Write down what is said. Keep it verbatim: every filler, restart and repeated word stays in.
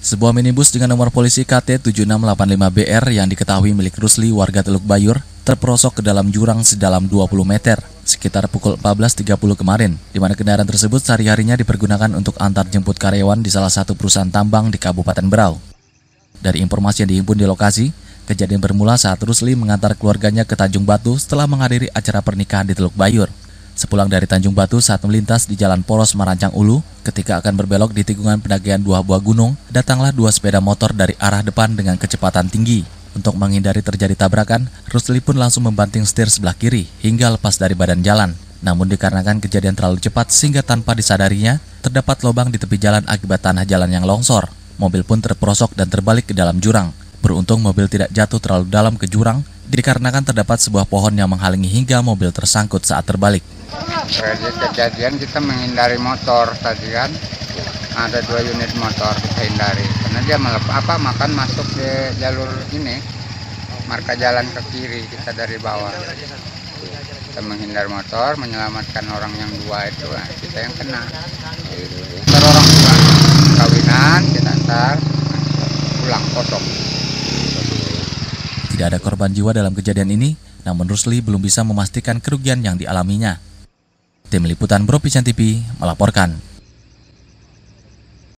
Sebuah minibus dengan nomor polisi K T tujuh enam delapan lima B R yang diketahui milik Rusli warga Teluk Bayur terperosok ke dalam jurang sedalam dua puluh meter sekitar pukul empat belas tiga puluh kemarin, di mana kendaraan tersebut sehari-harinya dipergunakan untuk antar jemput karyawan di salah satu perusahaan tambang di Kabupaten Berau. Dari informasi yang dihimpun di lokasi, kejadian bermula saat Rusli mengantar keluarganya ke Tanjung Batu setelah menghadiri acara pernikahan di Teluk Bayur. Sepulang dari Tanjung Batu saat melintas di Jalan Poros Marancang Ulu, ketika akan berbelok di tikungan pendakian dua buah gunung, datanglah dua sepeda motor dari arah depan dengan kecepatan tinggi. Untuk menghindari terjadi tabrakan, Rusli pun langsung membanting setir sebelah kiri hingga lepas dari badan jalan. Namun dikarenakan kejadian terlalu cepat sehingga tanpa disadarinya, terdapat lubang di tepi jalan akibat tanah jalan yang longsor. Mobil pun terperosok dan terbalik ke dalam jurang. Beruntung mobil tidak jatuh terlalu dalam ke jurang, dikarenakan terdapat sebuah pohon yang menghalangi hingga mobil tersangkut saat terbalik. Kejadian kita menghindari motor tadi kan, ada dua unit motor kita hindari karena dia melep, apa makan masuk di jalur ini, marka jalan ke kiri kita dari bawah. Kita menghindar motor, menyelamatkan orang yang dua itu, nah, kita yang kena. Ntar orang tua kawinan kita ntar pulang kosong. Tidak ada korban jiwa dalam kejadian ini, namun Rusli belum bisa memastikan kerugian yang dialaminya. Tim Liputan Bro Vision T V melaporkan.